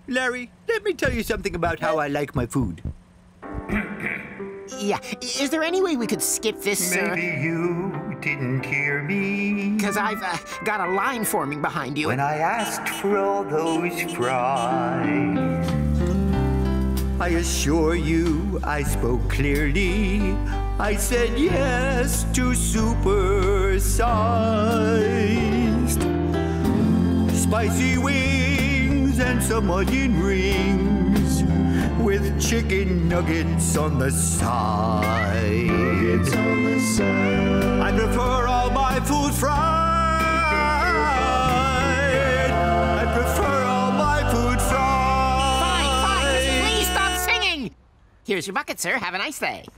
Larry, let me tell you something about how I like my food. Yeah, is there any way we could skip this, sir? Maybe you didn't hear me Because I've got a line forming behind you. when I asked for all those fries. I assure you, I spoke clearly. I said yes to super-sized spicy wings and some onion rings with chicken nuggets on the side. I prefer all my food fried. I prefer all my food fried. Fine, just please stop singing! Here's your bucket, sir. Have a nice day.